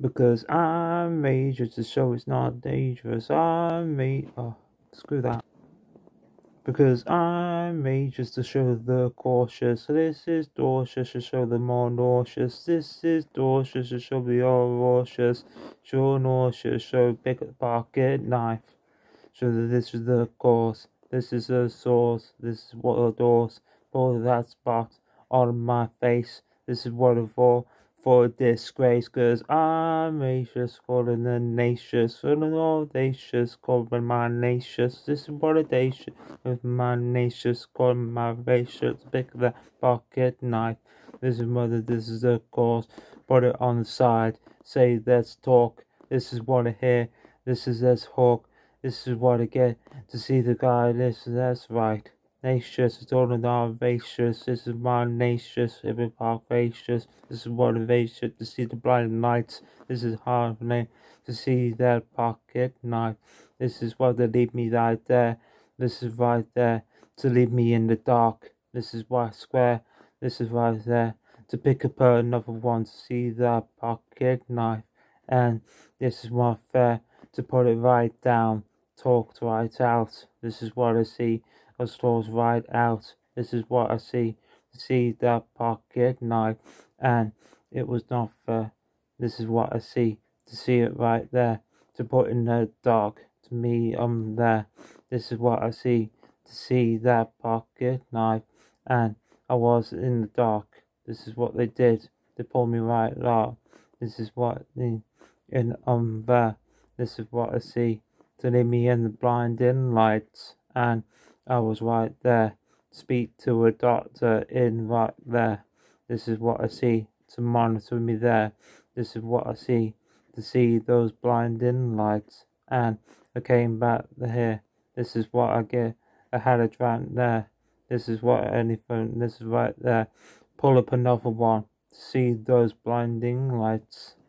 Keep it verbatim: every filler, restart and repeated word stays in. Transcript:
Because I'm made just to show it's not dangerous. I'm made. Oh, screw that. Because I'm made just to show the cautious. This is cautious to show the more nauseous. This is cautious to show the all cautious. Show nauseous, show big pocket knife. Show that this is the cause. This is the source. This is what adores. For that spot on my face. This is what it for. For disgrace, cause I'm audacious, calling the nations, for the audacious, calling my nations. This is what audacious, with my nations, calling my racious, pick that pocket knife. This is mother, this is the cause. Put it on the side, say let's talk. This is what I hear, this is let's hawk. This is what I get to see the guy. This that's right. Nacious, it's all in our vacious. This is my nacious, every park vacious. This is what a vacious to see the blind lights. This is hard for me to see that pocket knife. This is what they leave me right there. This is right there to leave me in the dark. This is why square. This is right there to pick up another one to see that pocket knife. And this is what fair to put it right down. Talked right out. This is what I see. I stores right out. This is what I see. To see that pocket knife, and it was not fair. This is what I see. To see it right there. To put in the dark. To me, I'm there. This is what I see. To see that pocket knife, and I was in the dark. This is what they did. They pulled me right out. This is what they, and I'm there. This is what I see. To leave me in the blinding lights, and I was right there. Speak to a doctor in right there. This is what I see. To monitor me there. This is what I see. To see those blinding lights, and I came back here. This is what I get. I had a drank there. This is what anything. This is right there. Pull up another one. To see those blinding lights.